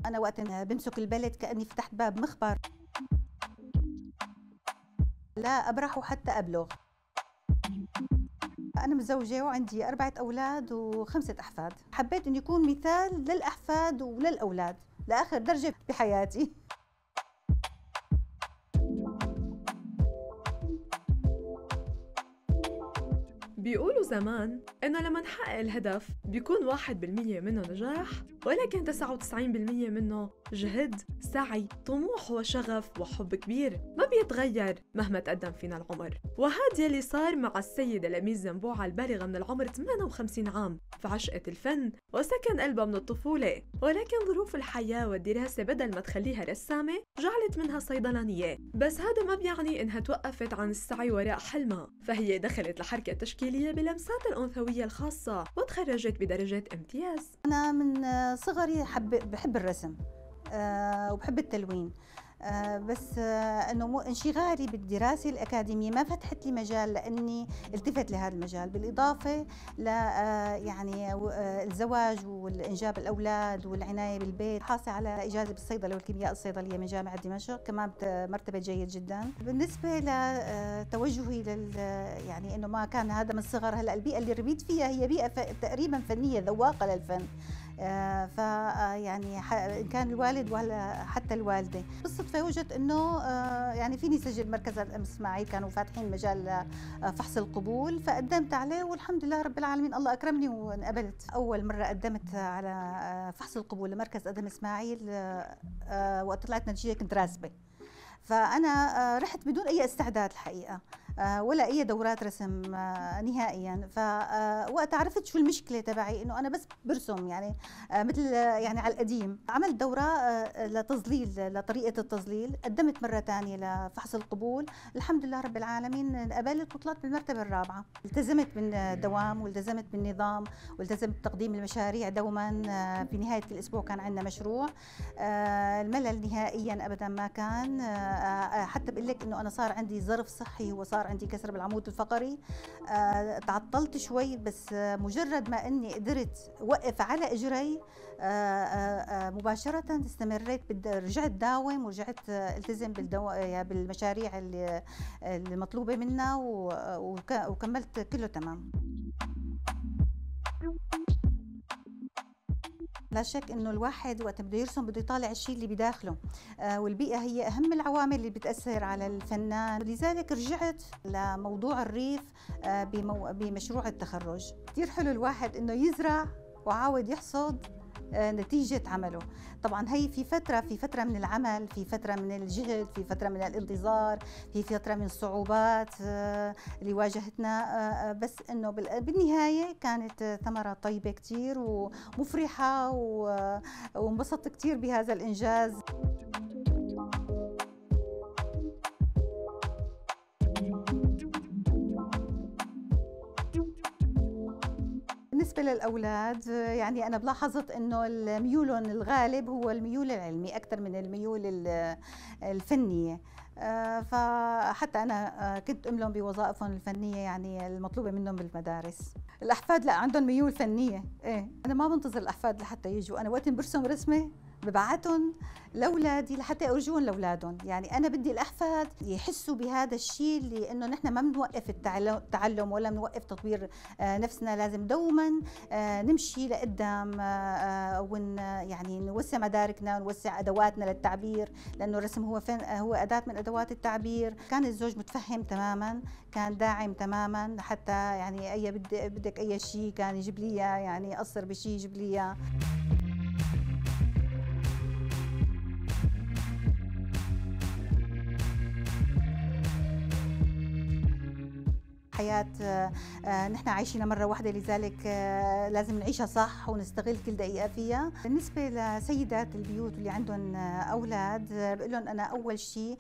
أنا وقت بمسك البلد كأني فتحت باب مخبر، لا أبرح وحتى أبلغ. أنا متزوجة وعندي 4 أولاد و5 أحفاد. حبيت إنه يكون مثال للأحفاد وللأولاد لآخر درجة بحياتي. بيقولوا زمان إنه لما نحقق الهدف بيكون 1% منه نجاح، ولكن 99% منه جهد، سعي، طموح وشغف وحب كبير ما بيتغير مهما تقدم فينا العمر. وهذا يلي صار مع السيدة لميس زنبوعة البالغة من العمر 58 عام في عشقة الفن وسكن قلبها من الطفولة، ولكن ظروف الحياة والدراسة بدل ما تخليها رسامة جعلت منها صيدلانية. بس هذا ما بيعني إنها توقفت عن السعي وراء حلمها، فهي دخلت لحركة تشكيلية بلمسات الأنثوية الخاصة وتخرجت بدرجات امتياز. أنا من صغري بحب الرسم وبحب التلوين. بس انه انشغالي بالدراسه الاكاديميه ما فتحت لي مجال لاني التفت لهذا المجال، بالاضافه ل يعني الزواج والانجاب الاولاد والعنايه بالبيت. حاصله على اجازه بالصيدله والكيمياء الصيدليه من جامعه دمشق، كمان مرتبه جيد جدا. بالنسبه لتوجهي يعني انه ما كان هذا من الصغر. هلا البيئه اللي ربيت فيها هي بيئه تقريبا فنيه ذواقه للفن، يعني إن كان الوالد ولا حتى الوالدة. بالصدفة وجدت إنه يعني فيني سجل مركز الأم إسماعيل، كانوا فاتحين مجال فحص القبول، فقدمت عليه والحمد لله رب العالمين الله أكرمني وانقبلت. أول مرة قدمت على فحص القبول لمركز أدم إسماعيل وقت طلعت نتيجة كنت راسبة، فأنا رحت بدون أي استعداد الحقيقة ولا أي دورات رسم نهائيا. فوقت عرفت شو المشكلة تبعي إنه أنا بس برسم يعني مثل يعني على القديم. عملت دورة لتظليل، لطريقة التظليل. قدمت مرة ثانية لفحص القبول، الحمد لله رب العالمين انقبلت وطلعت بالمرتبة الرابعة. التزمت بالدوام والتزمت بالنظام والتزمت بتقديم المشاريع دوما. في نهاية كل أسبوع كان عندنا مشروع. الملل نهائيا أبدا ما كان. حتى بقول لك إنه أنا صار عندي ظرف صحي وصار عندي كسر بالعمود الفقري. تعطلت شوي، بس مجرد ما اني قدرت اوقف على اجري مباشره استمريت، رجعت داوم ورجعت التزم بالمشاريع اللي المطلوبه منا وكملت كله تمام. لا شك انه الواحد وقت بده يرسم بده يطالع الشيء اللي بداخله، والبيئه هي اهم العوامل اللي بتاثر على الفنان. لذلك رجعت لموضوع الريف بمشروع التخرج. كثير حلو الواحد انه يزرع وعاود يحصد نتيجة عمله. طبعا هي في فترة من العمل، في فترة من الجهد، في فترة من الانتظار، في فترة من الصعوبات اللي واجهتنا، بس انه بالنهاية كانت ثمرة طيبة كتير ومفرحة وانبسطت كتير بهذا الإنجاز. بالنسبة للأولاد يعني أنا بلاحظت إنه ميولهم الغالب هو الميول العلمي أكثر من الميول الفنية. فحتى أنا كنت أملهم بوظائفهم الفنية يعني المطلوبة منهم بالمدارس. الأحفاد لا عندهم ميول فنية. إيه أنا ما بنتظر الأحفاد لحتى يجوا، أنا وقت برسم رسمة ببعتهم لاولادي لحتى يرجون لاولادهم. يعني انا بدي الاحفاد يحسوا بهذا الشيء، اللي انه نحن ما بنوقف التعلم ولا بنوقف تطوير نفسنا، لازم دوما نمشي لقدام يعني نوسع مداركنا ونوسع ادواتنا للتعبير، لانه الرسم هو اداه من ادوات التعبير. كان الزوج متفهم تماما، كان داعم تماما، حتى يعني اي بدك اي شيء كان يجيب لي اياه، يعني قصر بشيء يجيب لي اياه. حياة نحن عايشينها مرة واحدة، لذلك لازم نعيشها صح ونستغل كل دقيقة فيها. بالنسبة لسيدات البيوت اللي عندهم أولاد بقول لهم أنا أول شيء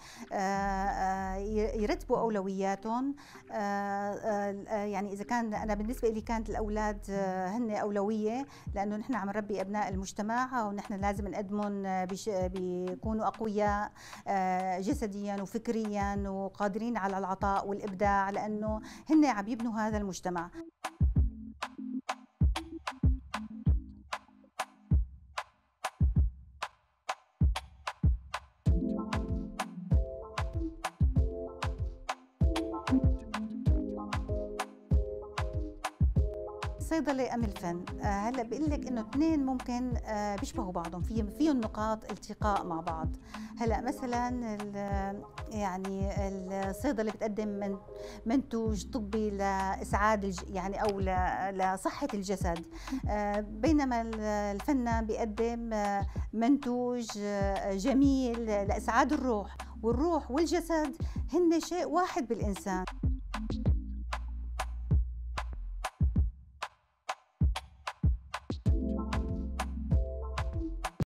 يرتبوا أولوياتهم. يعني إذا كان أنا بالنسبة لي كانت الأولاد هن أولوية، لأنه نحن عم نربي أبناء المجتمع ونحن لازم نقدمهم بيكونوا أقوياء جسديا وفكريا وقادرين على العطاء والإبداع، لأنه هن عم يبنوا هذا المجتمع. الصيدله ام الفن. هلا بقول لك انه اثنين ممكن بيشبهوا بعضهم، فيهم نقاط التقاء مع بعض. هلا مثلا يعني الصيدله بتقدم منتوج طبي لاسعاد يعني او لصحه الجسد، بينما الفنان بيقدم منتوج جميل لاسعاد الروح، والروح والجسد هن شيء واحد بالانسان.